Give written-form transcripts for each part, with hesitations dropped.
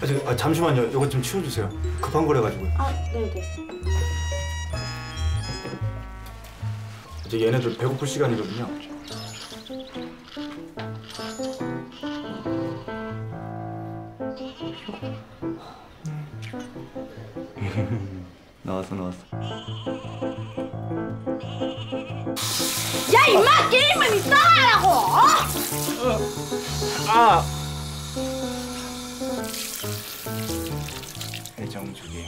잠시만요. 이거 좀 치워주세요. 급한 거래가지고요. 아, 네네. 이제 얘네들 배고플 시간이거든요. 나왔어. 야, 임마! 게임은 있어 하라고! 애정주기.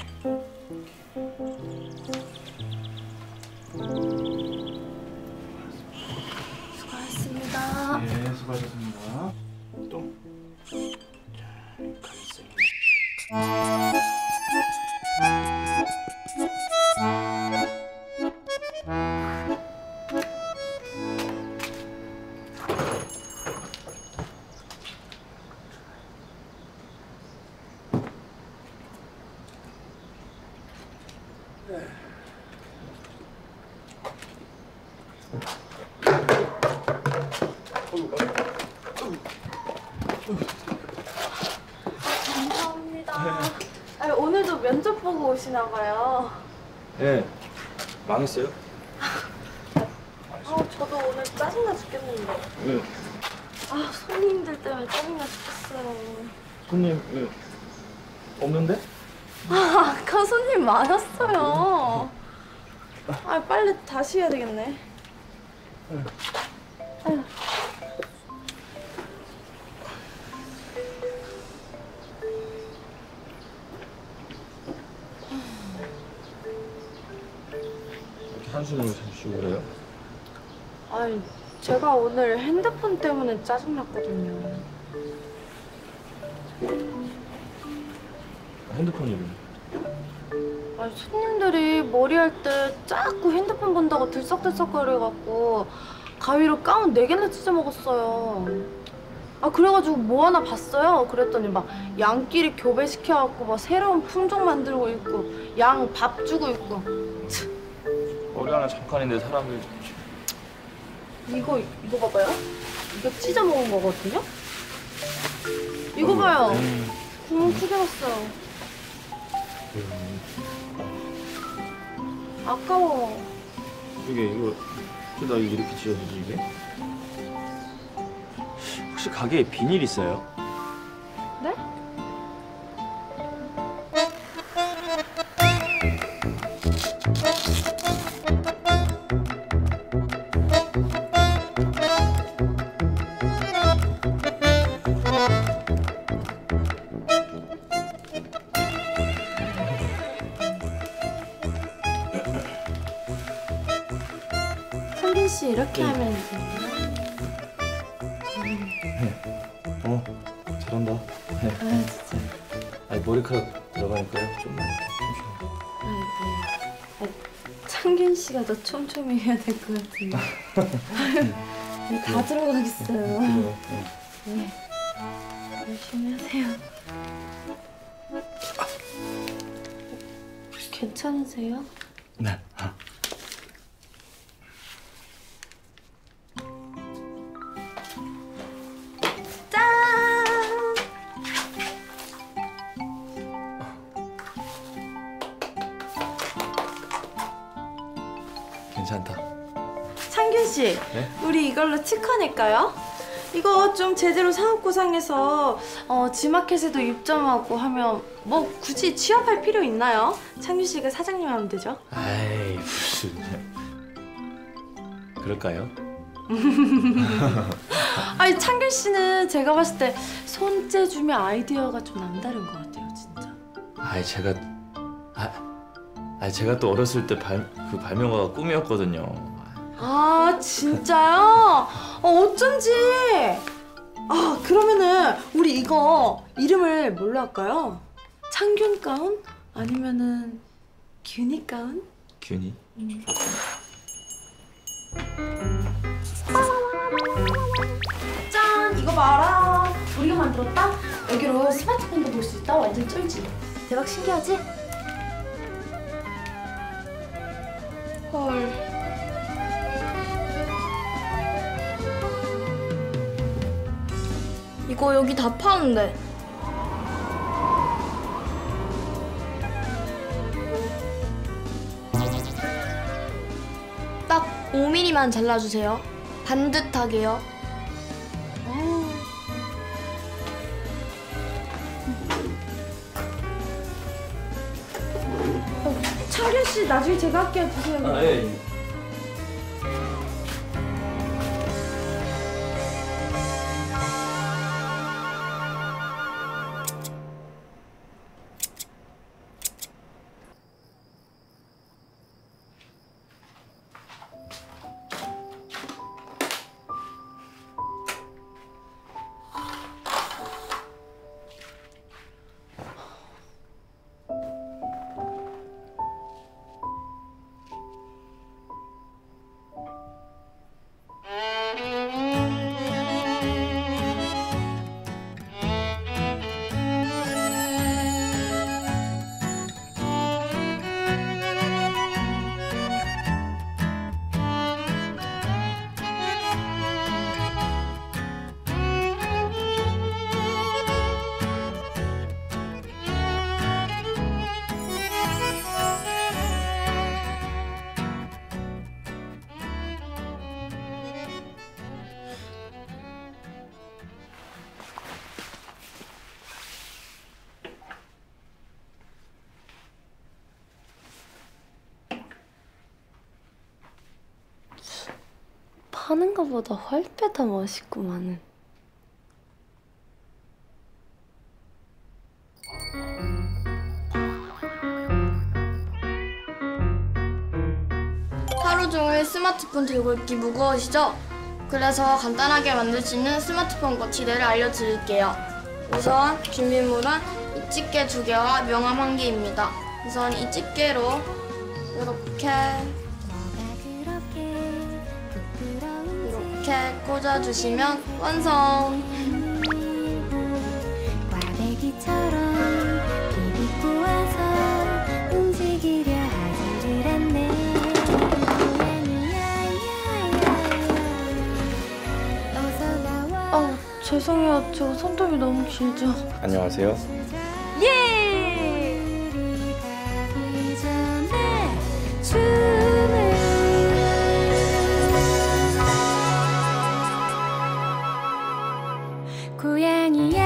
수고하셨습니다. 네, 수고하셨습니다. 똥. 자, 가겠습니다. 감사합니다. 아니, 오늘도 면접 보고 오시나 봐요. 네, 망했어요? 저도 오늘 짜증나 죽겠는데. 왜? 손님들 때문에 짜증나 죽겠어요. 손님 왜? 없는데? 아까 손님 많았어요. 빨리 다시 해야 되겠네. 아유. 한숨을 쉬고 그래요? 아니, 제가 오늘 핸드폰 때문에 짜증났거든요. 핸드폰이 왜? 손님들이 머리할 때 자꾸 핸드폰 본다고 들썩들썩거려갖고 가위로 가운 4개나 찢어 먹었어요. 그래가지고 뭐 하나 봤어요. 그랬더니 막 양끼리 교배시켜갖고 막 새로운 품종 만들고 있고 양 밥 주고 있고. 머리 하나 잠깐인데 사람들. 이거 봐봐요. 이거 찢어 먹은 거거든요. 이거 봐요. 구멍 크게 났어요. 아까워. 이거 나 이렇게 찢어지지 이게? 혹시 가게에 비닐 있어요? 네? 성빈 씨 이렇게 하면 돼요. 잘한다. 네. 진짜. 머리카락 들어가니까요. 좀만 창균 씨가 더 촘촘히 해야 될 것 같은데. 다 들어가겠어요. 네. 열심히 하세요. 괜찮으세요? 네. 괜찮다. 창균 씨, 네? 우리 이걸로 치커낼까요? 이거 좀 제대로 사업구상해서 지마켓에도 입점하고 하면 뭐 굳이 취업할 필요 있나요? 창균 씨가 사장님 하면 되죠? 아이 무슨 그럴까요? 아니 창균 씨는 제가 봤을 때 손재주며 아이디어가 좀 남다른 것 같아요, 진짜. 제가 또 어렸을 때 그 발명가가 꿈이었거든요. 아, 진짜요? 어쩐지. 그러면은 우리 이거 이름을 뭘로 할까요? 창균 가운? 아니면은 균이 가운? 균이? 짠! 이거 봐라. 우리가 만들었다? 여기로 스마트폰도 볼 수 있다. 완전 쩔지? 대박 신기하지? 헐. 이거 여기 다 파는데. 5mm만 잘라주세요. 반듯하게요. 창균 씨 나중에 제가 할게요. 주세요. 아, 예. 파는 거보다 훨빼 더 멋있구만은. 하루 종일 스마트폰 들고 있기 무거우시죠? 그래서 간단하게 만들 수 있는 스마트폰 거치대를 알려드릴게요. 우선 준비물은 이 집게 2개와 명암 1개입니다. 우선 이 집게로 이렇게 꽂아주시면 완성! 죄송해요. 저 손톱이 너무 길죠? 안녕하세요. 예! 고양이야